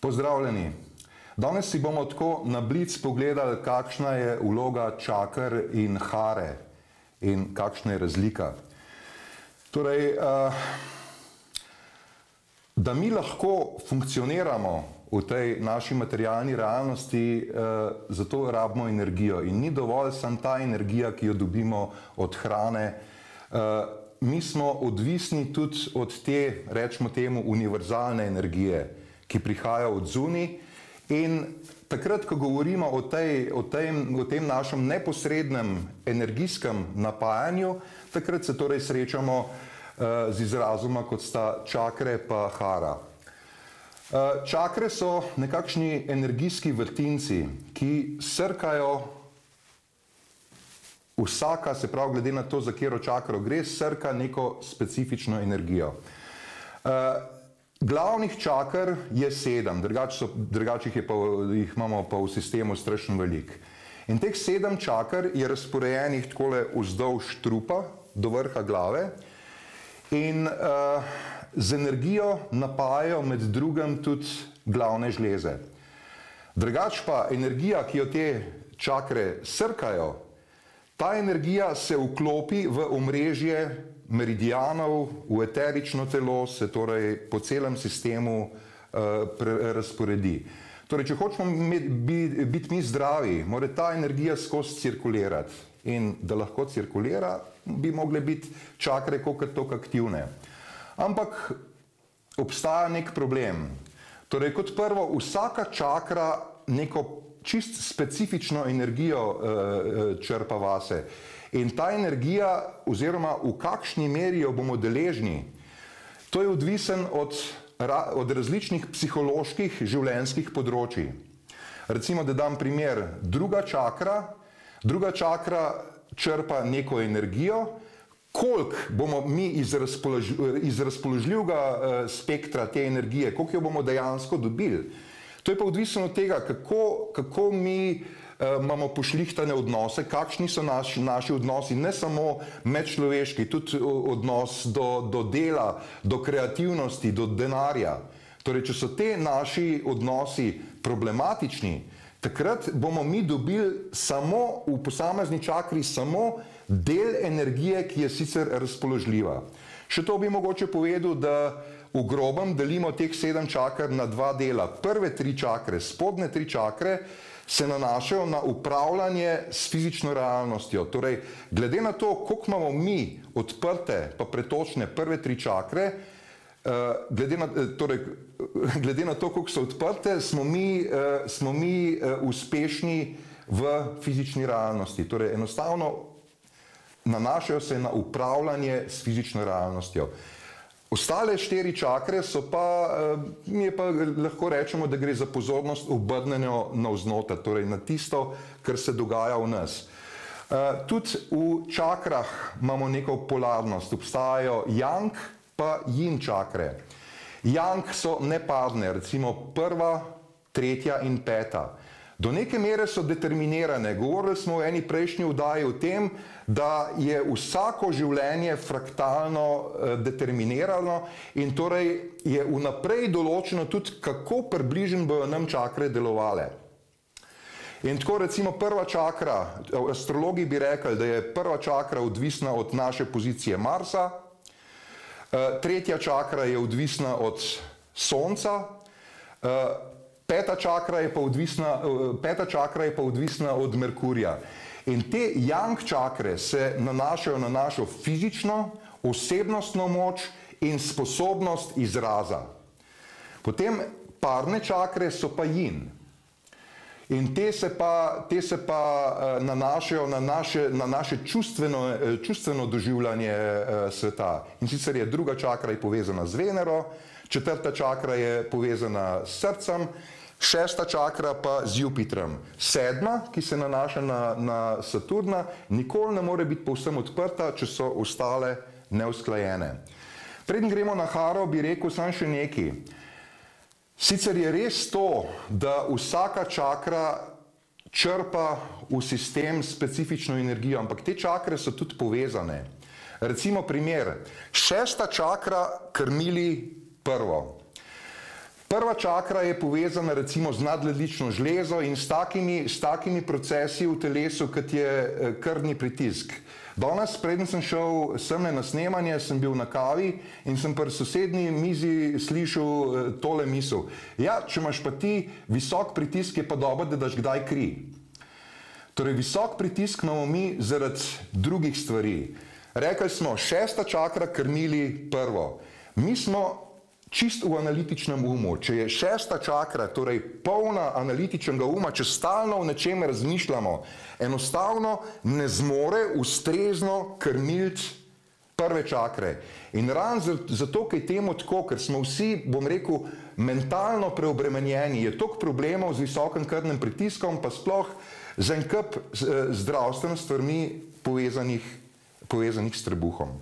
Pozdravljeni. Danes si bomo tako na blic pogledali, kakšna je vloga čaker in hare in kakšna je razlika. Torej, da mi lahko funkcioniramo v tej naši materialni realnosti, zato rabimo energijo. In ni dovolj samo ta energija, ki jo dobimo od hrane. Mi smo odvisni tudi od te, rečemo temu, univerzalne energije, ki prihaja od zunaj. In takrat, ko govorimo o tem našem neposrednem energijskem napajanju, takrat se torej srečamo z izrazoma, kot sta čakre pa hara. Čakre so nekakšni energijski vrtinci, ki srkajo vsaka, se pravi, glede na to, za katero čakro gre, srka neko specifično energijo. Glavnih čaker je 7, drugače jih imamo pa v sistemu strašno veliko. In teh 7 čaker je razporejenih takole vzdolž trupa do vrha glave in z energijo napajajo med drugim tudi glavne žleze. Drugače pa energija, ki jo te čakre srkajo, ta energija se vklopi v omrežje meridianov, v eterično telo, se torej po celem sistemu razporedi. Torej, če hočemo biti mi zdravi, mora ta energija skozi cirkulirati. In da lahko cirkulira, bi mogle biti čakre koliko aktivne. Ampak obstaja nek problem. Torej, kot prvo, vsaka čakra neko čist specifično energijo črpa vase. In ta energija, oziroma v kakšni meri jo bomo deležni, to je odvisen od različnih psiholoških življenjskih področij. Recimo, da dam primer, druga čakra črpa neko energijo, koliko bomo mi iz razpoložljivega spektra te energije, koliko jo bomo dejansko dobili. To je pa odvisno od tega, kako mi imamo pošlihtane odnose, kakšni so naši odnosi, ne samo medčloveški, tudi odnos do dela, do kreativnosti, do denarja. Torej, če so te naši odnosi problematični, takrat bomo mi dobili samo v posamezni čakri samo del energije, ki je sicer razpoložljiva. Še to bi mogoče povedal, da v grobem delimo teh 7 čaker na 2 dela. Prve 3 čakre, spodnje 3 čakre, se nanašajo na upravljanje s fizično realnostjo. Torej, glede na to, koliko imamo mi odprte pa pretočne prve 3 čakre, glede na to, koliko so odprte, smo mi uspešni v fizični realnosti. Torej, enostavno nanašajo se na upravljanje s fizično realnostjo. Ostale 4 čakre so pa, mi pa lahko rečemo, da gre za pozornost obrnjeno navznoter, torej na tisto, kar se dogaja v nas. Tudi v čakrah imamo neko polarnost, obstajajo yang pa yin čakre. Yang so neparne, recimo 1., 3. in 5. Do neke mere so determinirane. Govorili smo v eni prejšnji oddaji o tem, da je vsako življenje fraktalno determinirano in torej je vnaprej določeno tudi, kako približno bojo nam čakre delovale. In tako recimo prva čakra, astrologi bi rekli, da je prva čakra odvisna od naše pozicije Marsa, 3. čakra je odvisna od Sonca, 5. čakra je pa odvisna od Merkurja. In te yang čakre se nanašajo na našo fizično, osebnostno moč in sposobnost izraza. Potem parne čakre so pa yin. In te se pa nanašajo na naše čustveno doživljanje sveta. In sicer je druga čakra je povezana z Venero, 4. čakra je povezana s srcem, 6. čakra pa z Jupitrom. 7., ki se nanaša na Saturna, nikoli ne more biti povsem odprta, če so ostale neusklajene. Preden gremo na haro, bi rekel samo še nekaj. Sicer je res to, da vsaka čakra črpa v sistem specifično energijo, ampak te čakre so tudi povezane. Recimo primer, 6. čakra krmili 1. Prva čakra je povezana recimo z nadledvično žlezo in s takimi procesi v telesu, kot je krvni pritisk. Danes, preden sem šel semle na snemanje, sem bil na kavi in sem pri sosednji mizi slišal tole misel. Ja, če imaš pa ti visok pritisk, je pa dobro, da daš kdaj kri. Torej, visok pritisk imamo mi zaradi drugih stvari. Rekli smo, 6. čakra, krmili prvo. Mi smo čist v analitičnem umu. Če je 6. čakra, torej polna analitičnega uma, če stalno v nečem razmišljamo, enostavno ne zmore ustrezno krmiti prve čakre. In ravno zato, ker je temu tako, ker smo vsi, bom rekel, mentalno preobremenjeni, je toliko problemov z visokim krvnim pritiskom, pa sploh z en kup zdravstvenih stvarmi povezanih s trebuhom.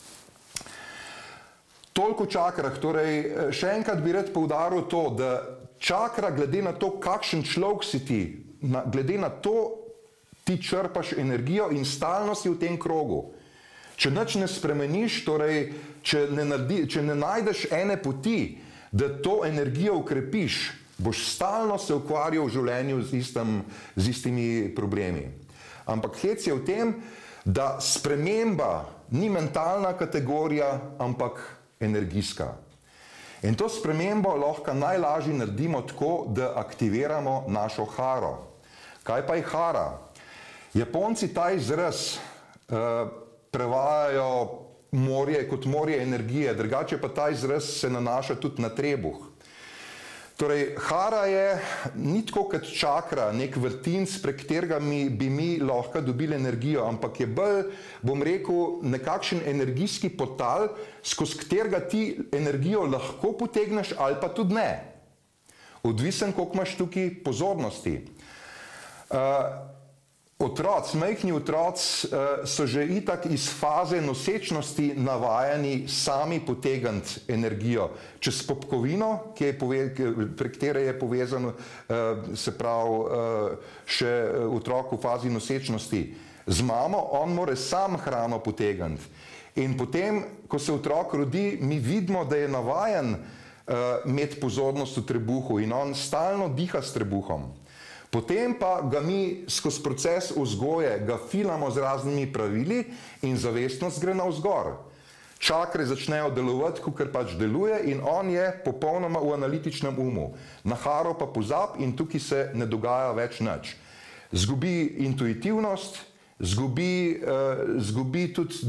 Toliko o čakrah, torej še enkrat bi rad poudaril to, da čakra glede na to, kakšen človek si ti, glede na to ti črpaš energijo in stalno si v tem krogu. Če nič ne spremeniš, torej če ne najdeš ene poti, da to energijo ukrepiš, boš stalno se ukvarjal v življenju z istimi problemi. Ampak hec je v tem, da sprememba ni mentalna kategorija, ampak energijska. In to spremembo lahko najlažje naredimo tako, da aktiviramo našo haro. Kaj pa je hara? Japonci ta izraz prevajajo kot morje energije, drugače pa ta izraz se nanaša tudi na trebuh. Torej, hara ni tako kot čakra, nek vrtinc, prek katerega bi mi lahko dobili energijo, ampak je bolj, bom rekel, nekakšen energijski portal, skozi katerega ti energijo lahko potegneš ali pa tudi ne. Odvisen, koliko imaš tukaj pozornosti. Majhni otroci so že itak iz faze nosečnosti navajeni sami potegniti energijo čez popkovino, prek katere je povezano, se pravi, še otrok v fazi nosečnosti z mamo, on mora sam hrano potegniti. In potem, ko se otrok rodi, mi vidimo, da je navajen imeti pozornost v trebuhu in on stalno diha s trebuhom. Potem pa ga mi skozi proces vzgoje ga filamo z raznimi pravili in zavestnost gre navzgor. Čakre začnejo delovati, kakor pač deluje in on je popolnoma v analitičnem umu. Na haro pa pozab in tukaj se ne dogaja več nič. Zgubi intuitivnost, zgubi tudi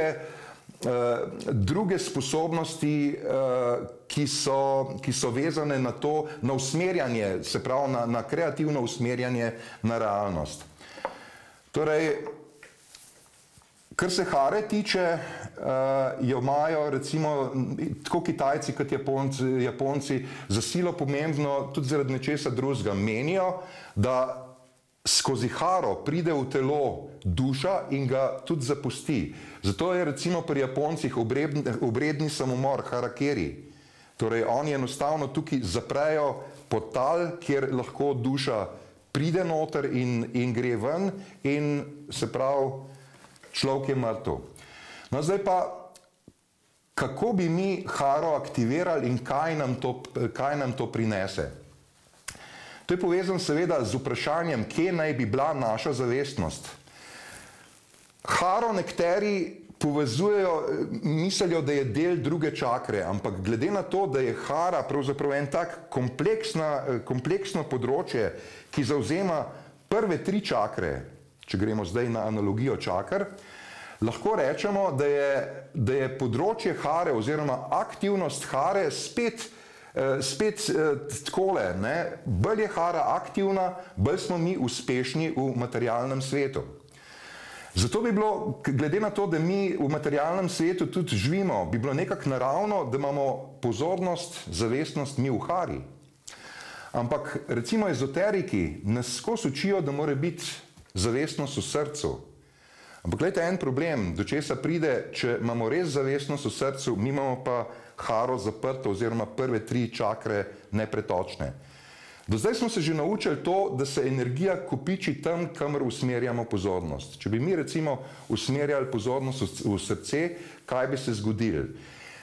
druge sposobnosti, ki so vezane na to, na usmerjanje, se pravi na kreativno usmerjanje na realnost. Torej, kar se hare tiče, jo imajo recimo tako Kitajci kot Japonci za silo pomembno tudi zaradi nečesa drugega. Menijo, da skozi haro pride v telo duša in ga tudi zapusti. Zato je recimo pri Japoncih obredni samomor harakiri. Torej, oni enostavno tukaj zaprejo portal, kjer lahko duša pride noter in gre ven in se pravi, človek je mrtev. No, zdaj pa, kako bi mi haro aktivirali in kaj nam to prinese? To je povezano seveda z vprašanjem, kje naj bi bila naša zavestnost. Haro nekateri povezujejo, mislijo, da je del druge čakre, ampak glede na to, da je hara pravzaprav en tak kompleksno področje, ki zavzema prve 3 čakre, če gremo zdaj na analogijo čakr, lahko rečemo, da je področje hare oziroma aktivnost hare spet takole, bolj je hara aktivna, bolj smo mi uspešni v materialnem svetu. Zato bi bilo, glede na to, da mi v materialnem svetu tudi živimo, bi bilo nekako naravno, da imamo pozornost, zavestnost mi v hari. Ampak recimo ezoteriki nas skozi učijo, da mora biti zavestnost v srcu. Ampak gledajte, en problem, do česa pride, če imamo res zavestnost v srcu, mi imamo pa haro zaprto oziroma prve 3 čakre nepretočne. Do zdaj smo se že naučili to, da se energija kopiči tam, kamor usmerjamo pozornost. Če bi mi recimo usmerjali pozornost v srce, kaj bi se zgodilo?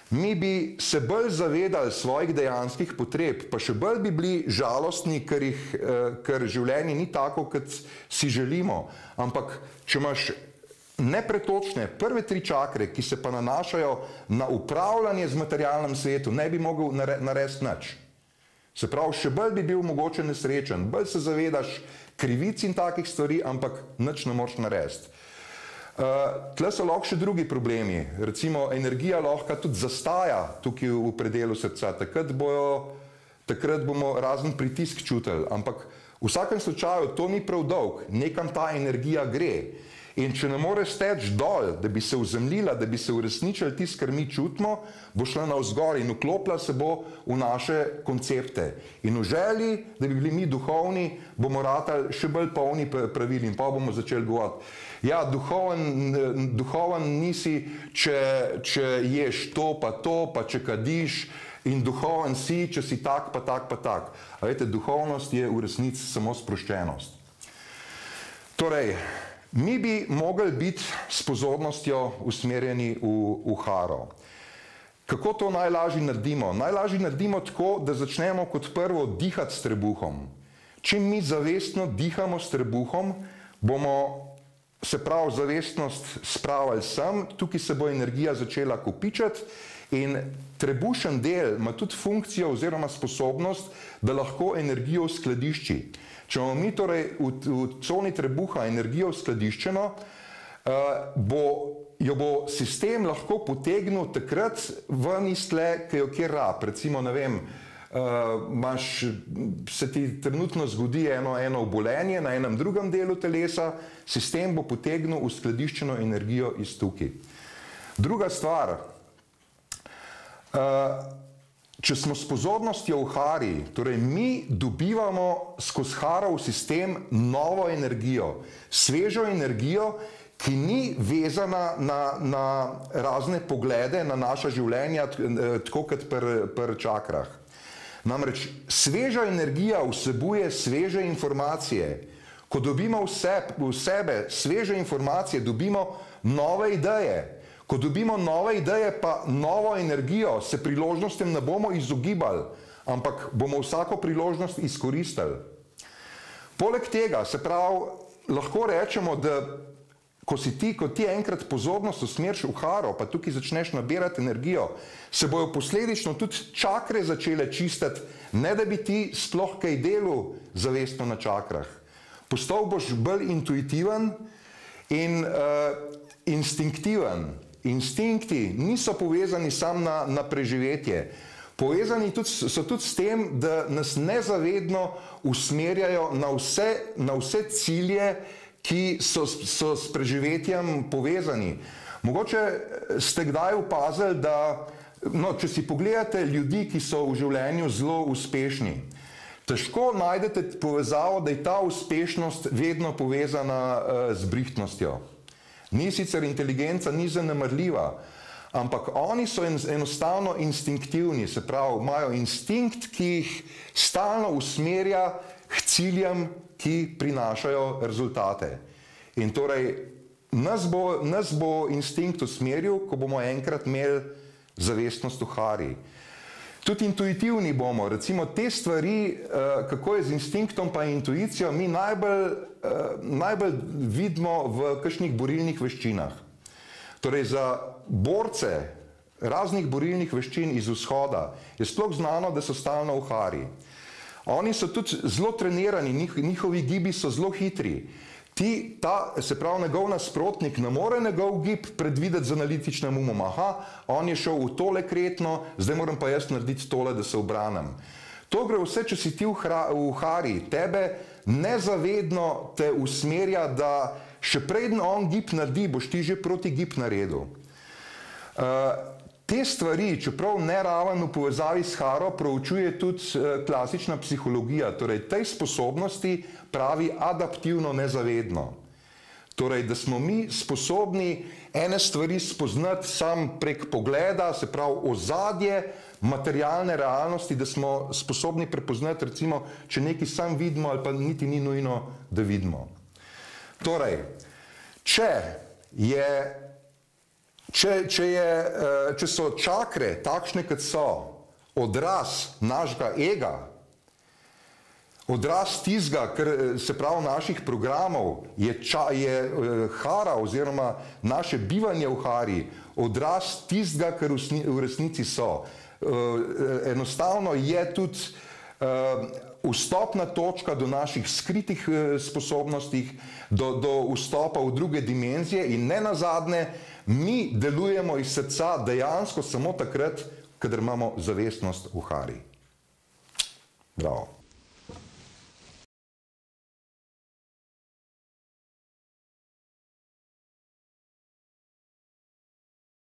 mi bi se bolj zavedali svojih dejanskih potreb, pa še bolj bi bili žalostni, ker življenje ni tako, kot si želimo. Ampak, če imaš nepretočne prve 3 čakre, ki se pa nanašajo na upravljanje z materialnim svetu, ne bi mogel narediti nič. Se pravi, še bolj bi bil mogoče nesrečen, bolj se zavedaš krivic in takih stvari, ampak nič ne moreš narediti. Tle so lahko še drugi problemi, recimo energija lahko tudi zastaja tukaj v predelu srca, takrat bomo razen pritisk čutili, ampak v vsakem slučaju to ni prav dolg, nekam ta energija gre. In če ne more steči dol, da bi se uzemljila, da bi se uresničili tisto, kar mi čutimo, bo šla navzgor in vklopila se bo v naše koncepte. In v želji, da bi bili mi duhovni, bomo ratali še bolj polni pravil in pa bomo začeli govoriti. Ja, duhoven nisi, če ješ to, pa če kadiš, in duhoven si, če si tak, pa tak, pa tak. A veste, duhovnost je v resnici samo sproščenost. Torej, mi bi mogli biti s pozornostjo usmerjeni v haro. Kako to najlažje naredimo? Najlažje naredimo tako, da začnemo kot prvo dihati s trebuhom. Čim mi zavestno dihamo s trebuhom, bomo se prav zavestnost spravili sem, tukaj se bo energija začela kopičati in trebušen del ima tudi funkcijo oziroma sposobnost, da lahko energijo skladišči. Če imamo mi torej v coni trebuha energijo skladiščeno, jo bo sistem lahko potegnil takrat ven iz tle, ki jo kjer rab. Recimo, ne vem, se ti trenutno zgodi eno obolenje na enem drugem delu telesa, sistem bo potegnil v skladiščeno energijo iz tukaj. Druga stvar, če smo s pozornostjo v hari, torej mi dobivamo skozi haro v sistem novo energijo, svežo energijo, ki ni vezana na razne poglede, na naša življenja, tako kot pri čakrah. Namreč sveža energija vsebuje sveže informacije. Ko dobimo v sebe sveže informacije, dobimo nove ideje. Ko dobimo nove ideje pa novo energijo, se priložnostem ne bomo izogibali, ampak bomo vsako priložnost izkoristili. Poleg tega, se pravi, lahko rečemo, da ko ti enkrat pozornost usmeriš v haro, pa tukaj začneš nabirati energijo, se bojo posledično tudi čakre začele čistiti, ne da bi ti sploh kaj delal zavestno na čakrah. Postal boš bolj intuitiven in instinktiven. Instinkti niso povezani samo na preživetje. Povezani so tudi s tem, da nas nezavedno usmerjajo na vse cilje, ki so s preživetjem povezani. Mogoče ste kdaj opazili, da, če si pogledate ljudi, ki so v življenju zelo uspešni, težko najdete povezavo, da je ta uspešnost vedno povezana z brihtnostjo. Ni sicer inteligenca, ni zanemarljiva, ampak oni so enostavno instinktivni, se pravi, imajo instinkt, ki jih stalno usmerja k ciljem, ki prinašajo rezultate. In torej, nas bo instinkt usmeril, ko bomo enkrat imeli zavestnost v hari. Tudi intuitivni bomo, recimo te stvari, kako je z instinktom pa intuicijo, mi najbolj vidimo v kakšnih borilnih veščinah. Torej za borce raznih borilnih veščin iz vzhoda je sploh znano, da so stalno v hari. Oni so tudi zelo trenirani, njihovi gibi so zelo hitri. Se pravi, njegov nasprotnik ne more njegov gib predvideti z analitičnim umom. Aha, on je šel v tole kretno, zdaj moram pa jaz narediti tole, da se obranem. To gre vse, če si ti v hari, tebe nezavedno te usmerja, da še preden on gib naredi, boš ti že proti gib naredil. Te stvari, čeprav ne raven v povezavi s haro, proučuje tudi klasična psihologija, torej tej sposobnosti pravi adaptivno nezavedno. Torej, da smo mi sposobni ene stvari spoznati sam prek pogleda, se pravi ozadje materialne realnosti, da smo sposobni prepoznati, recimo, če nekaj sam vidimo ali pa niti ni nujno, da vidimo. Torej, če je Če so čakre takšne, kot so, odraz našega ega, odraz tistega, kar se pravi naših programov, je hara oziroma naše bivanje v hari, odraz tistega, kar v resnici so. Enostavno je tudi vstopna točka do naših skritih sposobnosti, do vstopa v druge dimenzije in ne nazadnje, mi delujemo iz srca dejansko samo takrat, kadar imamo zavestnost v hari. Bravo.